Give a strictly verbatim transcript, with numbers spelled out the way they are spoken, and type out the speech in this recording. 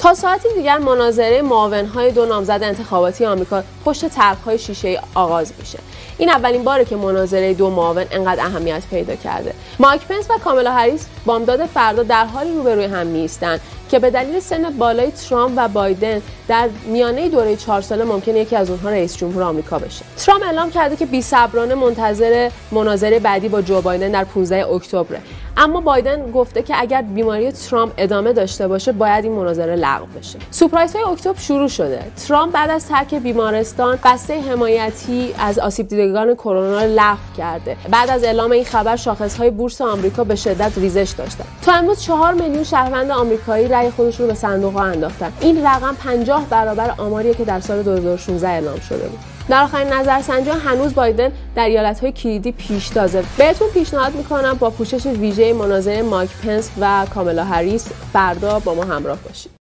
تا ساعتی دیگر مناظره معاونهای دو نامزد انتخاباتی آمریکا پشت طرح‌های شیشه‌ای آغاز میشه. این اولین باره که مناظره دو معاون انقدر اهمیت پیدا کرده. مایک پنس و کامالا هریس بامداد فردا در حالی روبروی هم می‌ایستند که به دلیل سن بالای ترامپ و بایدن در میانه دوره چهار ساله ممکنه یکی از اونها رئیس جمهور آمریکا بشه. ترامپ اعلام کرده که بی‌صبرانه منتظر مناظره بعدی با جو بایدن در پانزده اکتبر. اما بایدن گفته که اگر بیماری ترامپ ادامه داشته باشه باید این مناظره لغو بشه. سورپرایزهای اکتبر شروع شده. ترامپ بعد از ترک بیمارستان بسته حمایتی از آسیب دیدگان کرونا را لغو کرده. بعد از اعلام این خبر شاخص‌های بورس آمریکا به شدت ریزش داشتند. تا امروز چهار میلیون شهروند آمریکایی رأی خودشون رو به صندوق‌ها انداختن. این رقم پنجاه برابر آماریه که در سال دو هزار و شانزده اعلام شده بود. در آخرین نظرسنجی هنوز بایدن در ایالت‌های کلیدی پیشتازه. بهتون پیشنهاد می‌کنم با پوشش ویژه مناظره مایک پنس و کامالا هریس فردا با ما همراه باشید.